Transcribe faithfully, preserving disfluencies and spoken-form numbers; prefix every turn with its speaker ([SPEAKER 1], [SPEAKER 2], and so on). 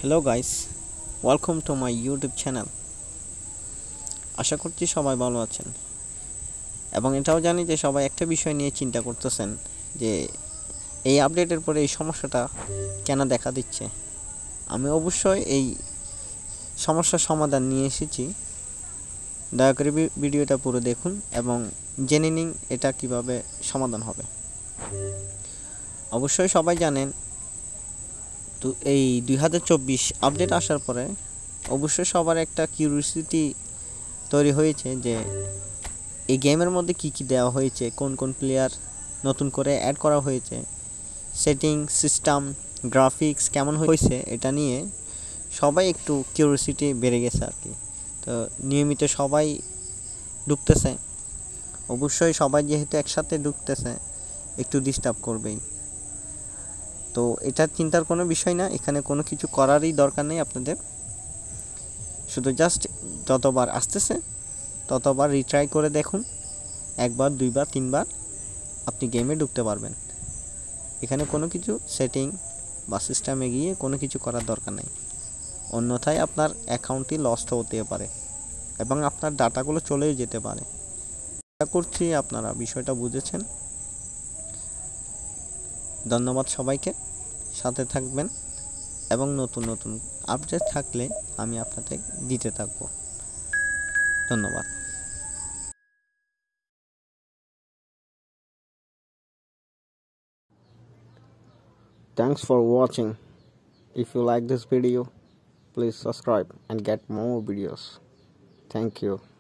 [SPEAKER 1] Hello guys, welcome to my YouTube channel. আশা করছি সবাই ভালো আছেন এবং এটাও জানি যে সবাই একটা বিষয় নিয়ে চিন্তা করতেছেন যে এই আপডেটের পরে এই সমস্যাটা কেন দেখা দিচ্ছে। আমি অবশ্যই এই সমস্যার সমাধান নিয়ে এসেছি। দয়া করে ভিডিওটা পুরো দেখুন এবং জেনে নিন এটা কিভাবে সমাধান হবে। অবশ্যই সবাই জানেন তো এই দুই হাজার চব্বিশ আপডেট আসার পরে অবশ্যই সবার একটা কিউরিওসিটি তৈরি হয়েছে যে এই গেমের মধ্যে কি কি দেওয়া হয়েছে, কোন কোন প্লেয়ার নতুন করে অ্যাড করা হয়েছে, সেটিং সিস্টেম গ্রাফিক্স কেমন হয়েছে, এটা নিয়ে সবাই একটু কিউরিওসিটি বেড়ে গেছে আর কি। তো নিয়মিত সবাই ঢুকতেছে, অবশ্যই সবাই যেহেতু একসাথে ঢুকতেছে একটু ডিস্টার্ব করবেই। তো এটা চিন্তার কোনো বিষয় না, এখানে কোনো কিছু করারই দরকার নেই আপনাদের। শুধু জাস্ট যতবার আসতেছে ততবার রিট্রাই করে দেখুন, একবার দুইবার তিনবার আপনি গেমে ঢুকতে পারবেন। এখানে কোনো কিছু সেটিং বা সিস্টেমে গিয়ে কোনো কিছু করার দরকার নেই, অন্যথায় আপনার অ্যাকাউন্টটি লস্ট হতে পারে এবং আপনার ডাটাগুলো চলেও যেতে পারে। আশা করছি আপনারা বিষয়টা বুঝেছেন। ধন্যবাদ সবাইকে, সাথে থাকবেন এবং নতুন নতুন আপডেট থাকলে আমি আপনাদের দিতে থাকব। ধন্যবাদ। Thanks for watching. If you like this video, please subscribe and get more videos. Thank you.